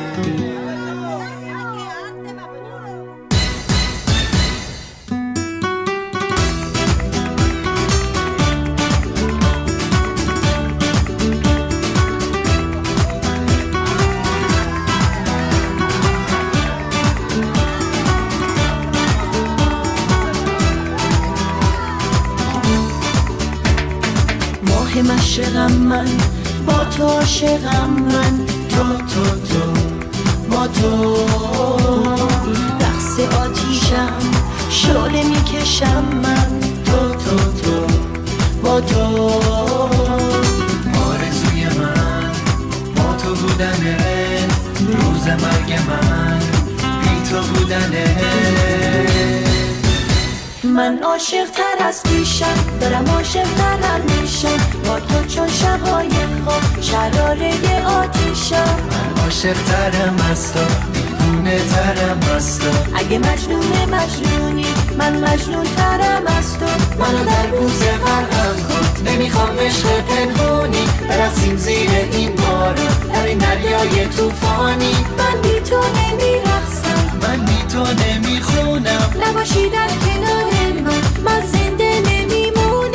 مشرقم من با تو عاشقم من تو با تو رقص آتیشم شعله میکشم من تو با تو آرزوی من با تو بودنه روز مرگ من بی تو بودنه من عاشق تر از پیشم دارم عاشق ترم میشم با تو چون شبای خواب شراره آتیشم من عاشق ترم از تو دیوونه ترم از تو اگه مجنونی من مجنون ترم از تو منو در بوزه غرقم کن نمیخوام عشق پنهونی برسیم زیر این بارون در این دریای توفانی من بی تو نمیرقصم من بی تو نمیخونم نباشی در کنار من زنده نمیمونم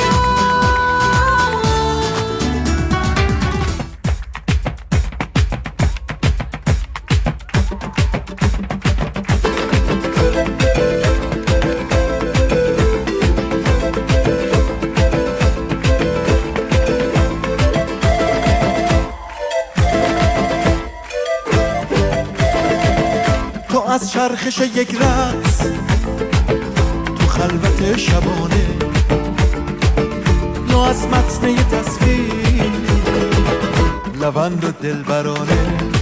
تو از چرخش یک رقص تو خلوت شبانه یا از متن تصویر لوند و دلبرانه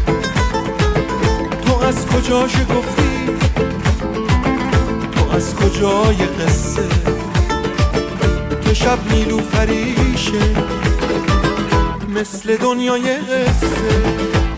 تو از کجا شگفتی تو از کجای قصه که شب نیلوفریشه مثل دنیای قصه